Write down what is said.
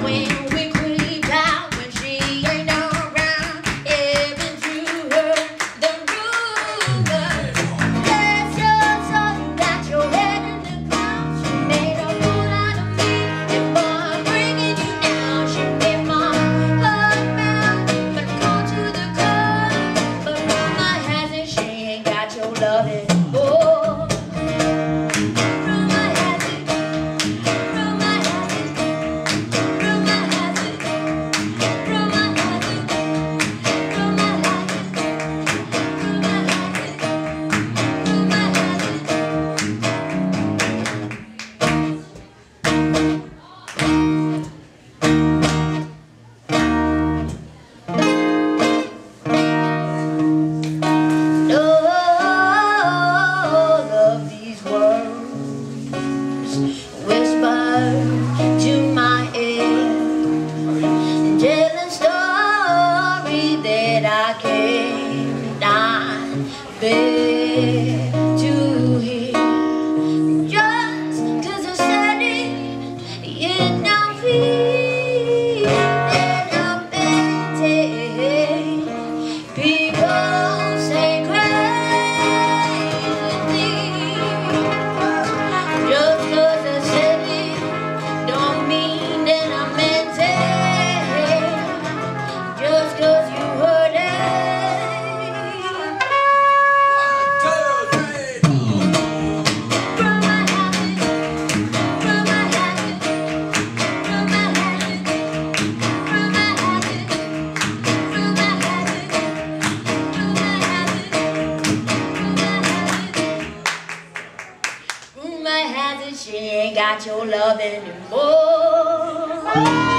when we creep out when she ain't around. Even through her, the rumors. Bless your soul, you got your head in the clouds. She made a fool out of me, and boy, I'm bringing you down. She made my heart melt, but I'm gone to the core. But rumor has it she ain't got your loving. Oh. To my ear, tell a story that I cannot bear to hear. Just 'cause I said it, it don't feel that I'm better. People say crazy things. Just 'cause I said it don't mean that I meant it. Just 'cause you heard it. Rumor has it she ain't got your love anymore.